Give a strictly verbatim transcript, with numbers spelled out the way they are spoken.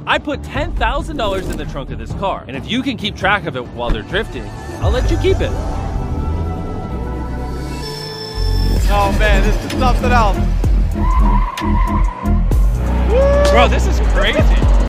I put ten thousand dollars in the trunk of this car, and if you can keep track of it while they're drifting, I'll let you keep it. Oh man, this is something else. Bro, this is crazy.